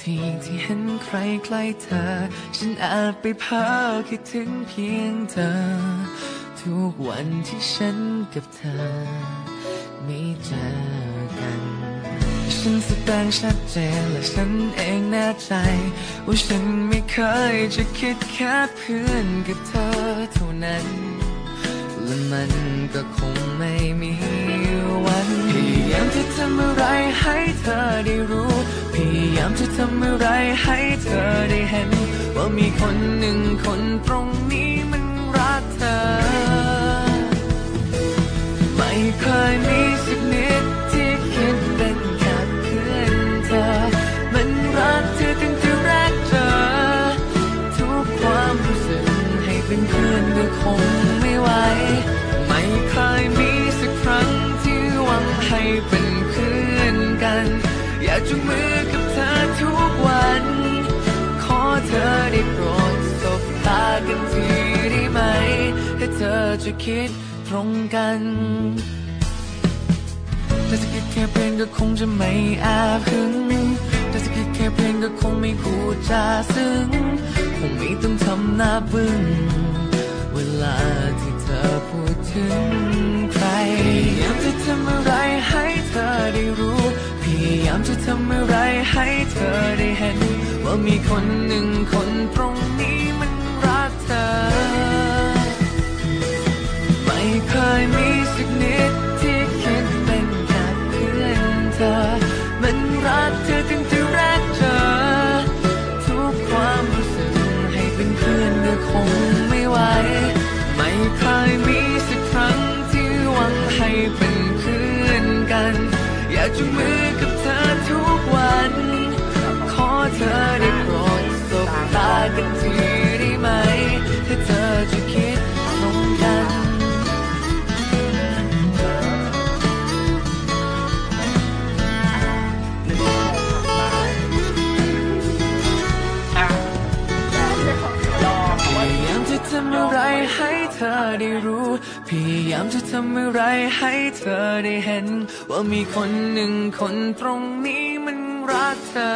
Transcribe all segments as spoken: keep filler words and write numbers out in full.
ทีที่เห็นใครใกล้เธอฉันอาจไปเพ้อคิดถึงเพียงเธอทุกวันที่ฉันกับเธอไม่เจอกันฉันแสดงชัดเจนและฉันเองแน่ใจว่าฉันไม่เคยจะคิดแค่เพื่อนกับเธอเท่านั้นและมันก็คงไม่มีวันพยายามจะทำอะไรให้เธอได้รู้พยายามจะทำอะไรให้เธอได้เห็นว่ามีคนหนึ่งคนตรงนี้มันรักเธอไม่เคยมีสักนิดที่คิดเป็นแค่เพื่อนเธอมันรักเธอตั้งแต่แรกเจอทุกความรู้สึกให้เป็นเพื่อนก็คงไม่ไหวไม่เคยมีสักครั้งที่หวังให้เป็นเพื่อนกันอยากจุงมือกับเธอทุกวันขอเธอได้โปรดสบตากันทีได้ไหมถ้าเธอจะคิดตรงกันถ้าจะคิดแค่เพียงก็คงจะไม่แอบหึงถ้าจะคิดแค่เพียงก็คงไม่พูดจาซึ้งคงไม่ต้องทำหน้าบึ้งเวลาที่เธอพูดถึงใครพยายามจะทำอะไรให้เธอได้รู้พยายามจะทำอะไรให้เธอได้เห็นว่ามีคนหนึ่งคนตรงนี้มันรักเธอไม่เคยมีสักนิดที่คิดเป็นแค่เพื่อนเธอมันรักเธอตั้งแต่แรกเจอทุกความรู้สึกให้เป็นเพื่อนก็คงไม่ไหวไม่เคยมีสักครั้งที่หวังให้เป็นเพื่อนกันอยากจุงมือกับเธอทุกวันขอเธอได้โปรดสบตากันทีได้ไหมถ้าเธอจะคิดตรงกันทำอะไรให้เธอได้รู้พยายามจะทำอะไรให้เธอได้เห็นว่ามีคนหนึ่งคนตรงนี้มันรักเธอ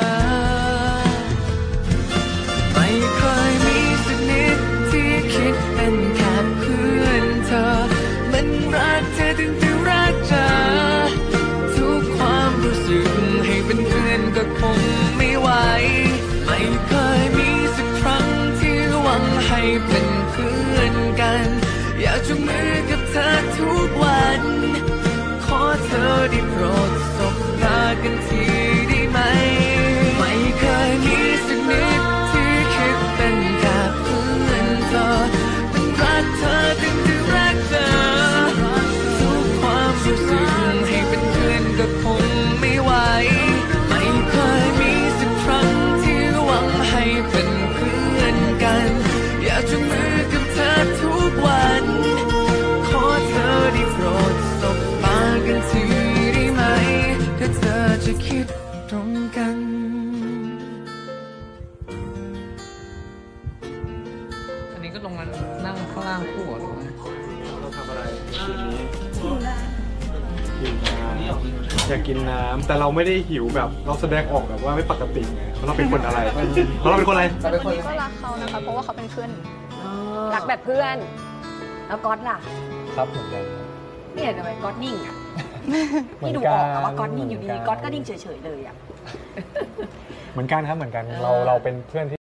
ไม่เคยมีสักนิดที่คิดเป็นแค่เพื่อนเธอมันรักเธอตั้งแต่แรกเจอทุกความรู้สึกให้เป็นเพื่อนก็คงไม่ไหวไม่เคยมีสักครั้งที่หวังให้เป็นเพื่อนกันอยากจุงมือกับเธอทุกวันขอเธอได้โปรดสบตากันทีได้ไหมไม่เคยมีสักนิดที่คิดเป็นแค่เพื่อนเธอมันรักเธอตั้งแต่แรกเจอทุกความรู้สึกให้เป็นเพื่อนก็คงไม่ไหวไม่เคยมีสักครั้งที่หวังให้เป็นเพื่อนกันอยากจุงมือกับเธอทุกวันขอเธอได้โปรดสบตากันทีได้ไหมถ้าเธอจะคิดตรงกันอันนี้ก็ลงมานั่งข้างล่างคู่หรือไงเราทำอะไรคืนนี้หิวน้ำอยากกินน้ำแต่เราไม่ได้หิวแบบเราแสดงออกแบบว่าไม่ปกติไงเพราะเราเป็นคนอะไรเพราะเราเป็นคนอะไรคนนี้ก็รักเขานะคะเพราะว่าเขาเป็นเพื่อนรักแบบเพื่อนแล้วก๊อตล่ะครับเหมือนกันไม่เห็นทำไมก๊อตนิ่งอ่ะนี่ดูออกว่าก๊อตนิ่งอยู่ดีก๊อตก็นิ่งเฉยๆเลยอ่ะเหมือนกันครับเหมือนกันเราเราเป็นเพื่อนที่